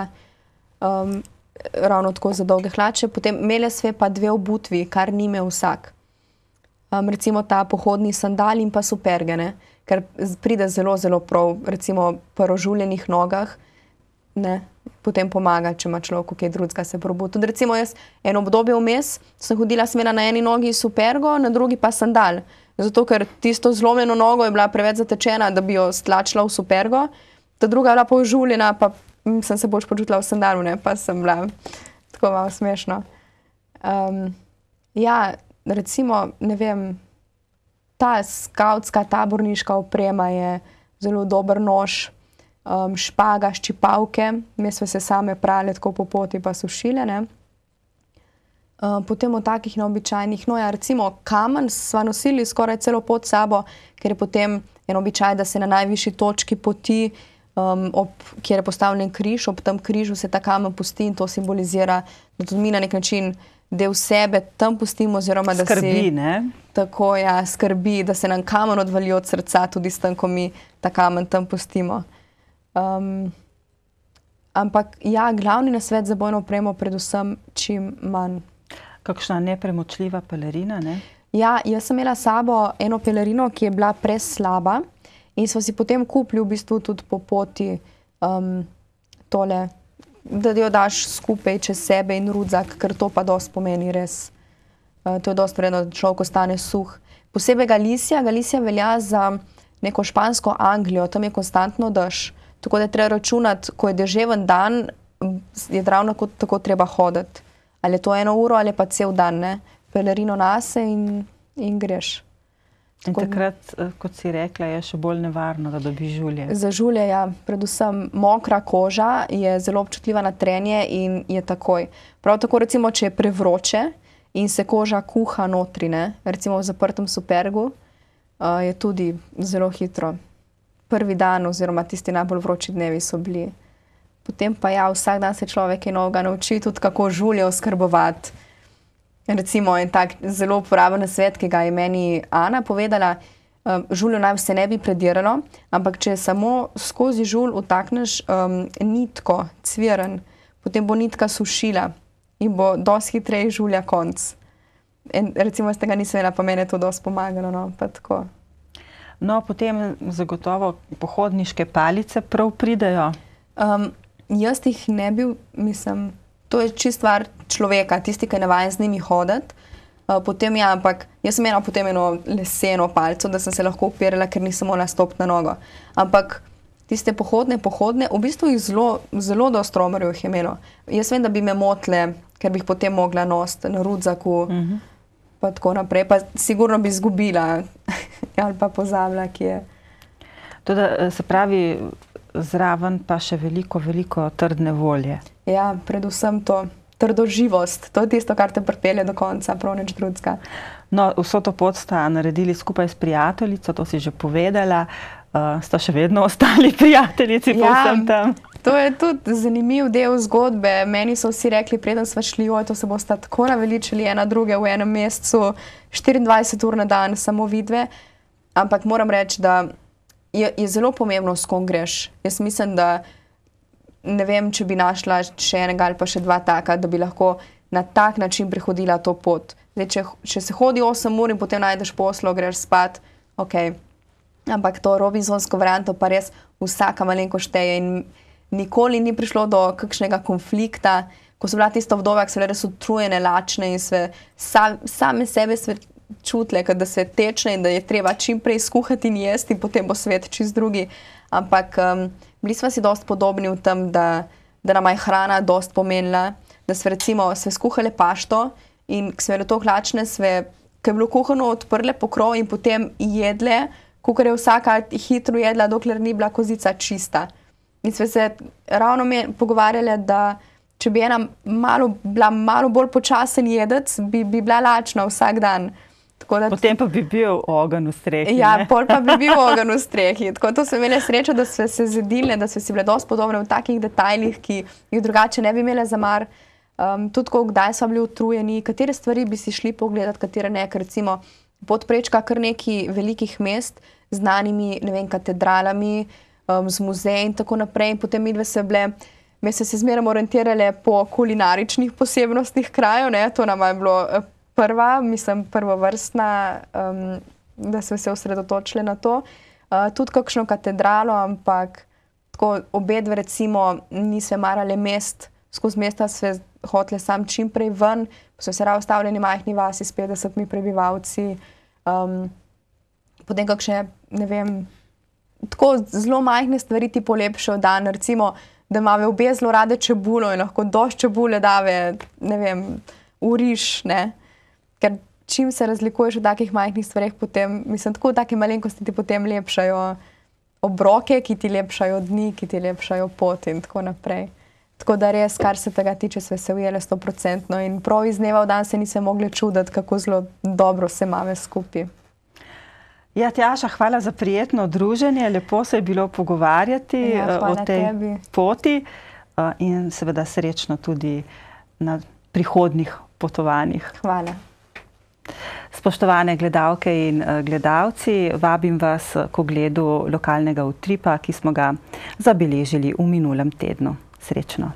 Ravno tako za dolge hlače. Potem imele sve pa 2 obutvi, kar ni imel vsak. Recimo ta pohodni sandal in pa superge, ne, ker pride zelo, zelo prav, recimo pri ožuljenih nogah, ne, potem pomaga, če ima človek kaj drugega se probu. Tudi recimo jaz eno obdobje vmes sem hodila, sem imela na eni nogi supergo, na drugi pa sandal. Zato, ker tisto zlomljeno nogo je bila preveč zatečena, da bi jo stlačila v supergo, ta druga je bila pa ožuljena, pa sem se bolj počutila v sandalu, ne, pa sem bila tako malo smešno. Ja, recimo, ne vem, ta skavtska, taborniška oprema je zelo dober nož, špaga, ščipavke, mi smo se same prale tako po poti pa sušile, ne. Potem od takih neobičajnih, no ja, recimo kamen sva nosili skoraj celo pot s sabo, ker je potem en običaj, da se na najvišji točki poti, kjer je postavljen križ, ob tem križu se ta kamen pusti in to simbolizira, da tudi mi na nek način del sebe tam pustimo, oziroma da skrbi, ne? Tako, ja, skrbi, da se nam kamen odvali od srca, tudi s tem, ko mi ta kamen tam pustimo. Ampak ja, glavni nasvet za bojno opremo predvsem čim manj. Kakšna nepremočljiva pelerina, ne? Ja, jaz sem imela s sabo eno pelerino, ki je bila preslaba in smo si potem kupili v bistvu tudi po poti tole, da jo daš skupaj čez sebe in rudzak, ker to pa dosti pomeni res. To je dosti vredno, da človek ostane suh. Posebej Galicija velja za neko špansko Anglijo, tam je konstantno dež. Tako da je treba računati, ko je deževen dan, je ravno tako treba hoditi. Ali je to 1 uro ali pa cel dan, ne. Pelerino nase in greš. In takrat, kot si rekla, je še bolj nevarno, da dobi žulje. Za žulje, ja, predvsem mokra koža je zelo občutljiva na trenje in je takoj. Prav tako, recimo, če je prevroče in se koža kuha notri, ne, recimo v zaprtem supergu, je tudi zelo hitro. Prvi dan oziroma tisti najbolj vroči dnevi so bili. Potem pa ja, vsak dan se človek je novega nauči tudi, kako žulje oskrbovati. Recimo en tak zelo uporaben nasvet, ki ga je meni Ana povedala, žuljo naj se ne bi prediralo, ampak če samo skozi žulj vtakneš nitko, cviren, potem bo nitka sušila in bo dosti hitreje žulja konc. Recimo iz tega nisem imela, pa meni je to dosti pomagalo, no, pa tako. No, potem zagotovo pohodniške palice prav pridejo. Jaz jih ne bi, mislim, to je čist stvar človeka, tisti, ki je navajen z njimi hoditi. Potem ja, ampak jaz sem imela potem eno leseno palico, da sem se lahko opirala, ker nisem mogla stopiti na nogo. Ampak tiste pohodne, v bistvu jih zelo dosti romarjev jih je imelo. Jaz vem, da bi me motile, ker bi jih potem mogla nositi na rudzaku, pa tako naprej. Pa sigurno bi izgubila ali pa pozabila, ki je. Toda, se pravi, zraven pa še veliko trdne volje. Ja, predvsem to. Trdoživost. To je tisto, kar te pripelje do konca, prav nič drugega. No, vso to pot sta naredili skupaj s prijateljico, to si že povedala. Sta še vedno ostali prijateljici po vsem tam. To je tudi zanimiv del zgodbe. Meni so vsi rekli, preden sva šli, to se bosta tako naveličili ena druge v enem mesecu, 24 ur na dan, samo vidve. Ampak moram reči, da je zelo pomembno, s kom greš. Jaz mislim, da ne vem, če bi našla še enega ali pa še dva taka, da bi lahko na tak način prehodila to pot. Zdaj, če se hodi 8 ur in potem najdeš poslo, greš spat, ok. Ampak to robinsonsko varianto pa res vsaka malenko šteje in nikoli ni prišlo do kakšnega konflikta. Ko so bila tista vdova, so bile res utrujene, lačne in same sebe čutile, da se tečne in da je treba čim prej skuhati in jesti in potem bo svet čist drugi. Ampak bili smo si dosti podobni v tem, da nama je hrana dosti pomenila, da smo recimo skuhali pašto in ko smo bile to hlačne, ko je bilo kuhano, odprle pokrov in potem jedle, kakor je vsaka hitro jedla, dokler ni bila kozica čista. In smo se ravno pogovarjali, da če bi ena bila malo bolj počasen jedec, bi bila lačna vsak dan. Potem pa bi bil ogenj v strehi. Ja, pol pa bi bil ogenj v strehi. Tako to smo imeli srečo, da smo se zedile, da smo si bile dosti podobne v takih detajlih, ki jih drugače ne bi imele za mar. Tudi kdaj smo bili utrujeni, katere stvari bi si šli pogledati, katere ne, ker recimo pot prečka kar nekaj velikih mest, znanimi, ne vem, katedralami, z muzeji in tako naprej. In potem midve so se zmeraj orientirale po kulinaričnih posebnostih krajev, ne, to nama je bilo prvovrstna, da smo se osredotočili na to. Tudi kakšno katedralo, ampak tako obedve recimo nismo marale mest, skozi mesta smo hoteli sam čim prej ven, so se rao stavljeni majhni vasi s 50 prebivalci. Potem kakšne, ne vem, tako zelo majhne stvari ti polepšajo dan, recimo, da imamo obe zelo rade čebulo in lahko dosti čebule dave, ne vem, v riž, ne. Ker čim se razlikuješ v takih majhnih stvareh, potem, mislim, tako take malenkosti ti potem lepšajo obroke, ki ti lepšajo dni, ki ti lepšajo pot in tako naprej. Tako da res, kar se tega tiče, sve se ujele 100% in prav iz dneva v dan se nisem mogli čuditi, kako zelo dobro se imamo skupaj. Ja, Tjaša, hvala za prijetno druženje, lepo se je bilo pogovarjati o tej poti in seveda srečno tudi na prihodnjih potovanjih. Hvala. Spoštovane gledalke in gledalci, vabim vas k ogledu lokalnega utripa, ki smo ga zabeležili v minulem tednu. Srečno.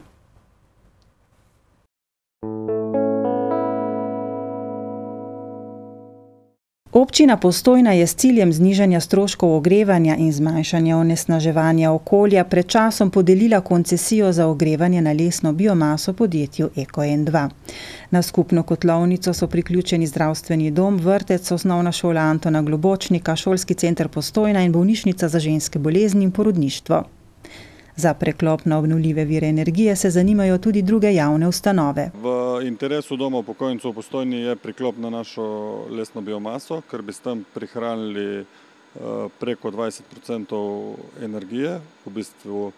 Občina Postojna je s ciljem znižanja stroškov ogrevanja in zmanjšanja onesnaževanja okolja pred časom podelila koncesijo za ogrevanje na lesno biomaso podjetju EkoN2. Na skupno kotlovnico so priključeni zdravstveni dom, vrtec, osnovna šola Antona Globočnika, šolski center Postojna in bolnišnica za ženske bolezni in porodništvo. Za preklop na obnovljive vire energije se zanimajo tudi druge javne ustanove. V interesu Doma upokojencev v Postojni je priklop na našo lesno biomaso, ker bi s tem prihranili preko 20% energije, v bistvu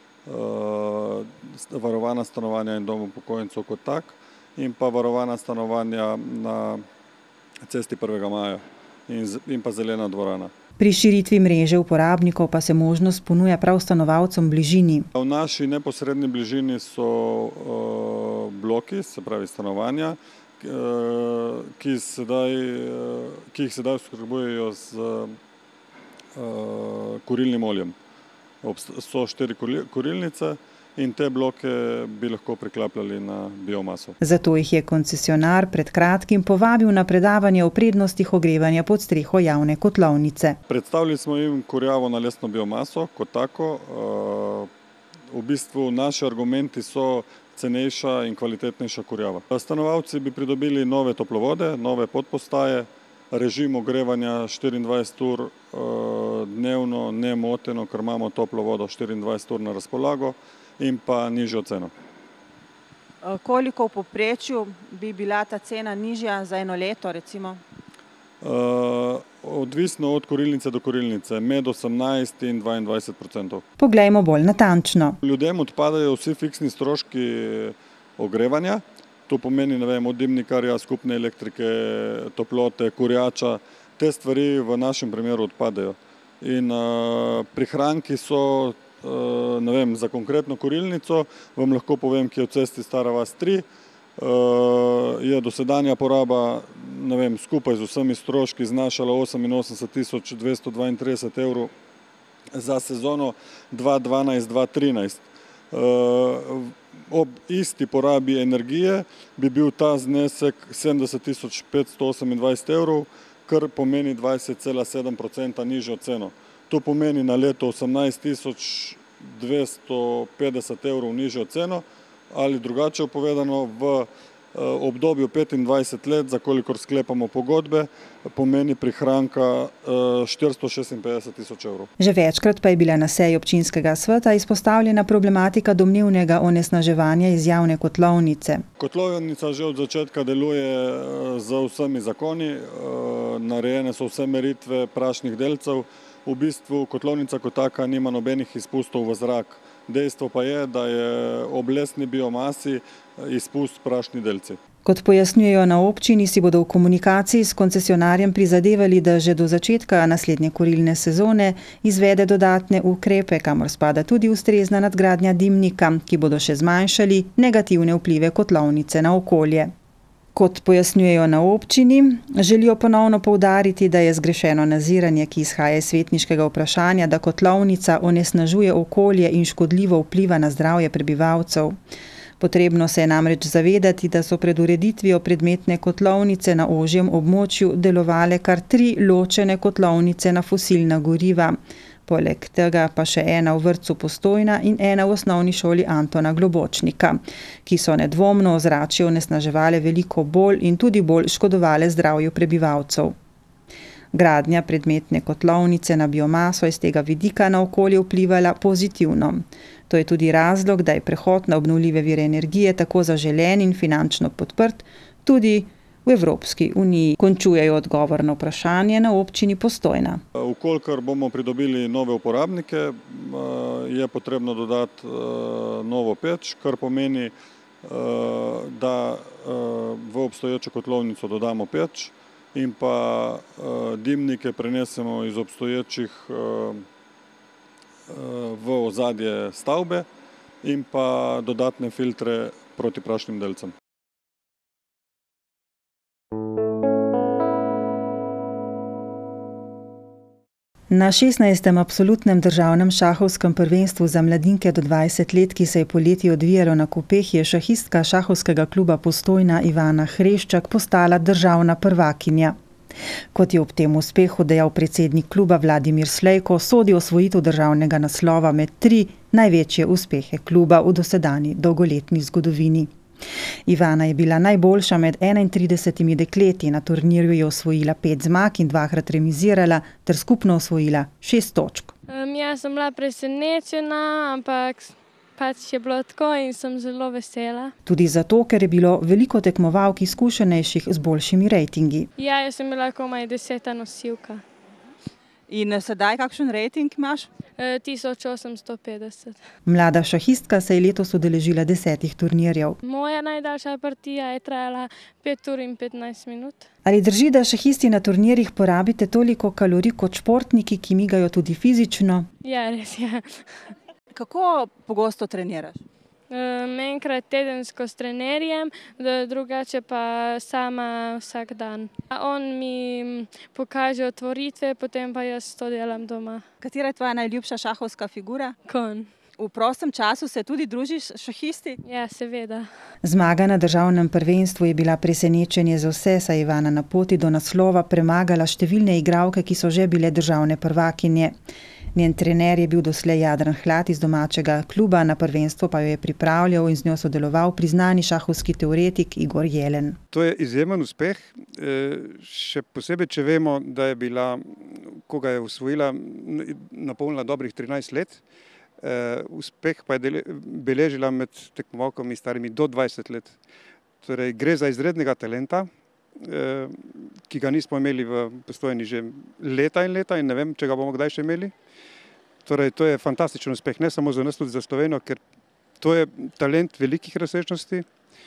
varovana stanovanja in Dom upokojencev kot tak, in pa varovana stanovanja na cesti 1. maja in pa zelena dvorana. Pri širitvi mreže uporabnikov pa se možnost ponuja prav stanovalcem v bližini. V naši neposredni bližini so bloki, se pravi stanovanja, ki jih sedaj oskrbujejo z kurilnim oljem. So 4 kurilnice in te bloke bi lahko priklapljali na biomaso. Zato jih je koncesionar pred kratkim povabil na predavanje o prednostih ogrevanja pod streho javne kotlovnice. Predstavili smo jim kurjavo na lesno biomaso kot tako. V bistvu naši argumenti so cenejša in kvalitetnejša kurjava. Stanovalci bi pridobili nove toplovode, nove podpostaje, režim ogrevanja 24 ur dnevno nemoteno, ker imamo toplo vodo 24 ur na razpolago, in pa nižjo ceno. Koliko v povprečju bi bila ta cena nižja za eno leto, recimo? Odvisno od kurilnice do kurilnice, med 18 in 22%. Poglejmo bolj natančno. Ljudem odpadajo vsi fiksni stroški ogrevanja. To pomeni, od dimnikarja, skupne elektrike, toplote, kurjača. Te stvari v našem primeru odpadajo. In prihranki so, za konkretno kurilnico, vam lahko povem, ki je v cesti Stara vas 3, je dosedanja poraba, skupaj z vsemi stroški znašala 88.232 evrov za sezono 2012-2013. Ob isti porabi energije bi bil ta znesek 70.528 evrov, kar pomeni 20,7% nižjo ceno. To pomeni na leto 18.250 evrov nižjo ceno, ali drugače povedano, v obdobju 25 let, za kolikor sklepamo pogodbe, pomeni prihranka 456.000 evrov. Že večkrat pa je bila na seji občinskega sveta izpostavljena problematika domnevnega onesnaževanja iz javne kotlovnice. Kotlovnica že od začetka deluje z vsemi zakoni, narejene so vse meritve prašnih delcev. V bistvu kotlovnica kot taka nima nobenih izpustov v zrak. Dejstvo pa je, da je ob lesni biomasi izpust prašni delci. Kot pojasnjujejo na občini, si bodo v komunikaciji s koncesionarjem prizadevali, da že do začetka naslednje kurilne sezone izvede dodatne ukrepe, kamor spada tudi ustrezna nadgradnja dimnika, ki bodo še zmanjšali negativne vplive kotlovnice na okolje. Kot pojasnjujejo na občini, želijo ponovno poudariti, da je zgrešeno naziranje, ki izhaja iz svetniškega vprašanja, da kotlovnica onesnažuje okolje in škodljivo vpliva na zdravje prebivalcev. Potrebno se je namreč zavedati, da so pred ureditvijo predmetne kotlovnice na ožjem območju delovale kar 3 ločene kotlovnice na fosilna goriva. Poleg tega pa še ena v vrtcu Postojna in ena v osnovni šoli Antona Globočnika, ki so nedvomno ozračje onesnaževale veliko bolj in tudi bolj škodovale zdravju prebivalcev. Gradnja predmetne kotlovnice na biomaso iz tega vidika na okolje vplivala pozitivno. To je tudi razlog, da je prehod na obnovljive vire energije tako zaželen in finančno podprt tudi v Evropski uniji. Končujejo odgovor na vprašanje na občini Postojna. Vkolikor bomo pridobili nove uporabnike, je potrebno dodati novo peč, kar pomeni, da v obstoječo kotlovnico dodamo peč in pa dimnike prenesemo iz obstoječih v ozadje stavbe in pa dodatne filtre proti prašnim delcem. Na 16. absolutnem državnem šahovskem prvenstvu za mladinke do 20 let, ki se je poleti odvijalo na Kopeh, je šahistka šahovskega kluba Postojna Ivana Hreščak postala državna prvakinja. Kot je ob tem uspehu dejal predsednik kluba Vladimir Slejko, sodi osvojitev državnega naslova med 3 največje uspehe kluba v dosedanji dolgoletni zgodovini. Ivana je bila najboljša med 31 dekleti, na turnirju je osvojila 5 zmag in 2-krat remizirala ter skupno osvojila 6 točk. Jaz sem bila presenečena, ampak pač je bilo tako in sem zelo vesela. Tudi zato, ker je bilo veliko tekmovalk izkušenejših z boljšimi rejtingi. Ja, jaz sem bila komaj 10. nosilka. In sedaj kakšen rejting imaš? 1850. Mlada šahistka se je letos udeležila 10 turnirjev. Moja najdaljša partija je trajala 5 ur in 15 minut. Ali drži, da šahisti na turnirjih porabite toliko kalorij kot športniki, ki migajo tudi fizično? Ja, res je. Kako pogosto treniraš? Enkrat tedensko s trenerjem, drugače pa sama vsak dan. On mi pokaže otvoritve, potem pa jaz to delam doma. Katera je tvoja najljubša šahovska figura? Kon. V prostem času se tudi družiš s šahisti? Ja, seveda. Zmaga na državnem prvenstvu je bila presenečenje za vse, saj je Ivana na poti do naslova premagala številne igralke, ki so že bile državne prvakinje. Njen trener je bil doslej Jadran Hlad iz domačega kluba, na prvenstvo pa jo je pripravljal in z njo sodeloval priznani šahovski teoretik Igor Jelen. To je izjemen uspeh, še posebej, če vemo, da je bila, ko ga je osvojila, napolnila dobrih 13 let. Uspeh pa je beležila med tekmovalkami starimi do 20 let. Torej, gre za izrednega talenta, ki ga nismo imeli v Postojni že leta in ne vem, če ga bomo kdaj še imeli. Torej, to je fantastičen uspeh, ne samo za nas, tudi za Slovenijo, ker to je talent velikih razsežnosti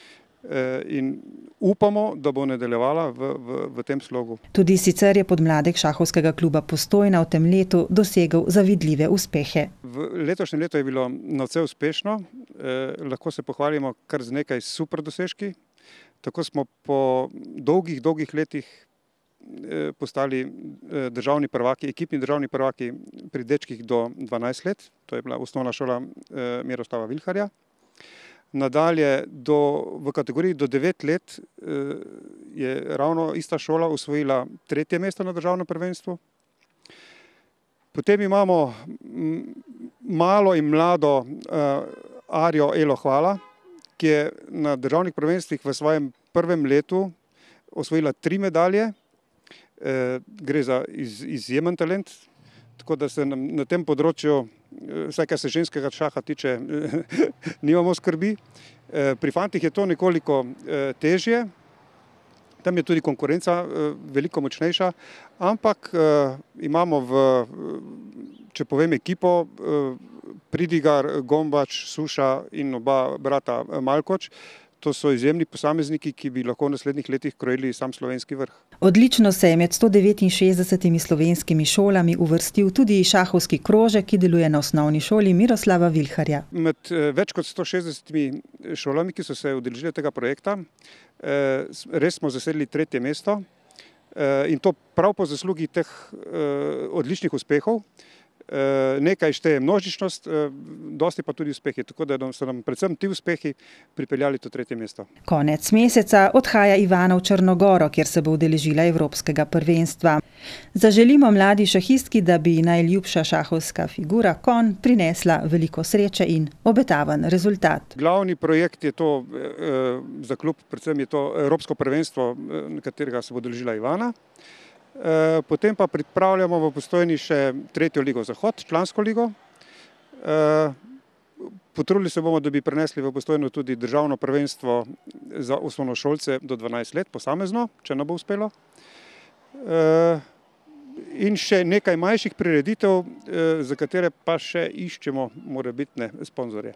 in upamo, da bo nadaljevala v tem slogu. Tudi sicer je podmladek šahovskega kluba Postojna v tem letu dosegel zavidljive uspehe. V letošnjem letu je bilo nadvse uspešno, lahko se pohvalimo kar z nekaj super dosežki. Tako smo po dolgih letih postali državni prvaki, ekipni državni prvaki pri dečkih do 12 let. To je bila osnovna šola Miroslava Vilharja. Nadalje v kategoriji do 9 let je ravno ista šola osvojila 3. mesto na državnem prvenstvu. Potem imamo malo in mlado Arjo Elo Hvala, ki je na državnih prvenstvih v svojem prvem letu osvojila 3 medalje. Gre za izjemen talent, tako da se na tem področju, vsaj kar se ženskega šaha tiče, nimamo skrbi. Pri fantih je to nekoliko težje, tam je tudi konkurenca veliko močnejša, ampak imamo če povem ekipo, Pridigar, Gombač, Suša in oba brata Malkoč. To so izjemni posamezniki, ki bi lahko v naslednjih letih krojili sam slovenski vrh. Odlično se je med 169 slovenskimi šolami uvrstil tudi šahovski krožek, ki deluje na osnovni šoli Miroslava Vilharja. Med več kot 160 šolami, ki so se udeležile tega projekta, res smo zasedli 3. mesto in to prav po zaslugi teh odličnih uspehov. Nekaj šteje množičnost, dosti pa tudi uspehi, tako da so nam predvsem ti uspehi pripeljali to 3. mesto. Konec meseca odhaja Ivana v Črnogoro, kjer se bo udeležila evropskega prvenstva. Zaželimo mladi šahistki, da bi najljubša šahovska figura konj prinesla veliko sreče in obetaven rezultat. Glavni projekt je to za klub, predvsem je to evropsko prvenstvo, na katerega se bo udeležila Ivana. Potem pa pripravljamo v Postojni še 3. ligo Zahod, člansko ligo. Potrudili se bomo, da bi prenesli v Postojno tudi državno prvenstvo za osnovnošolce do 12 let, posamezno, če ne bo uspelo. In še nekaj manjših prireditev, za katere pa še iščemo morebitne sponzorje.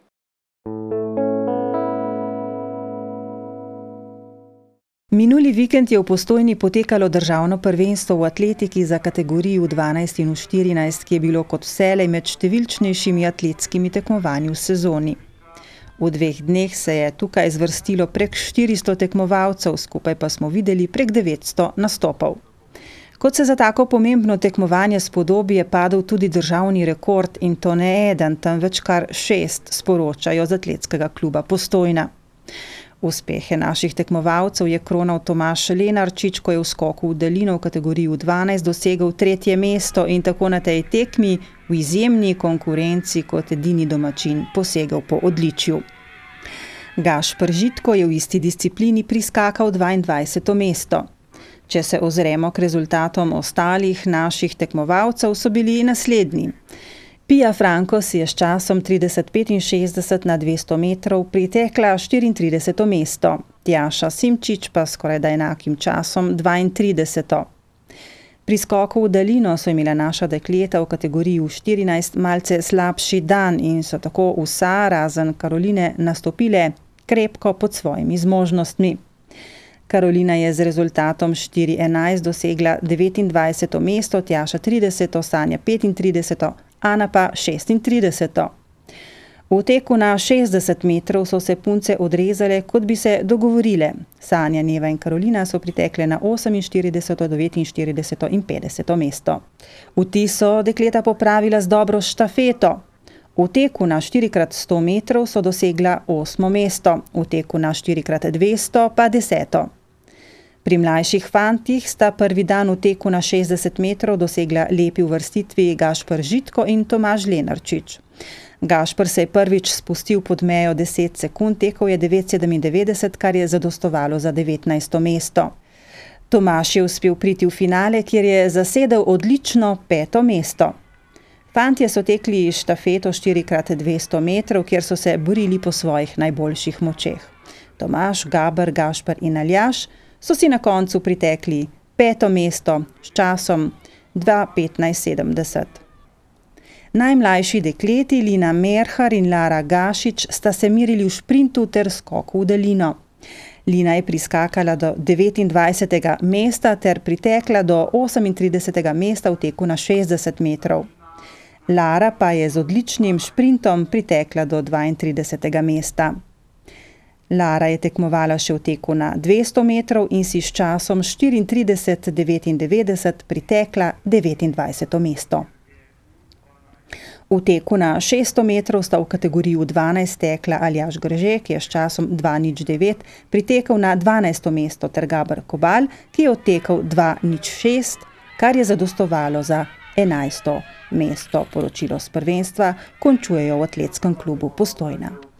Minuli vikend je v Postojni potekalo državno prvenstvo v atletiki za kategoriji v 12 in v 14, ki je bilo kot vselej med številčnejšimi atletskimi tekmovanji v sezoni. V 2 dneh se je tukaj zvrstilo prek 400 tekmovalcev, skupaj pa smo videli prek 900 nastopov. Kot se za tako pomembno tekmovanje spodobi, je padel tudi državni rekord in to ne eden, temveč kar 6, sporočajo z atletskega kluba Postojna. Uspehe naših tekmovalcev je kronal Tomaž Lenarčič, ko je v skoku v daljino v kategoriji v 12 dosegel 3. mesto in tako na tej tekmi v izjemni konkurenci kot edini domačin posegel po odličju. Gašper Žitko je v isti disciplini priskakal 22. mesto. Če se ozremo k rezultatom ostalih naših tekmovalcev, so bili naslednji. Pia Franko si je s časom 30:65 na 200 metrov pritekla 34. mesto, Tjaša Simčič pa skoraj da enakim časom 32. Pri skoku v daljino so imela naša dekleta v kategoriji U14 malce slabši dan in so tako vsa, razen Karoline, nastopile krepko pod svojimi zmožnostmi. Karolina je z rezultatom 4:11 dosegla 29. mesto, Tjaša 30., Sanja 35., Ana pa 36. V teku na 60 metrov so se punce odrezale, kot bi se dogovorile. Sanja, Neva in Karolina so pritekle na 48., 49. in 50. mesto. Vtis so dekleta popravila z dobro štafeto. V teku na 4x100 metrov so dosegla 8. mesto, v teku na 4x200 pa 10. Pri mlajših fantih sta prvi dan v teku na 60 metrov dosegla lepi uvrstitvi Gašper Žitko in Tomaž Lenarčič. Gašper se je prvič spustil pod mejo 10 sekund, tekel je 9:97, kar je zadostovalo za 19. mesto. Tomaž je uspel priti v finale, kjer je zasedel odlično 5. mesto. Fantje so tekli štafeto 4x200 metrov, kjer so se borili po svojih najboljših močeh. Tomaž, Gaber, Gašper in Aljaž so si na koncu pritekli 5. mesto s časom 2:15:70. Najmlajši dekleti Lina Merhar in Lara Gašič sta se merili v šprintu ter skoku v daljino. Lina je priskakala do 29. mesta ter pritekla do 38. mesta v teku na 60 metrov. Lara pa je z odličnim šprintom pritekla do 32. mesta. Lara je tekmovala še v teku na 200 metrov in si s časom 34:99 pritekla 29. mesto. V teku na 600 metrov sta v kategoriji U12 tekla Aljaž Grže, ki je s časom 2:09 pritekel na 12. mesto, ter Gaber Kobal, ki je odtekel 2:06, kar je zadostovalo za 11. mesto. Poročilo s prvenstva končujejo v Atletskem klubu Postojna.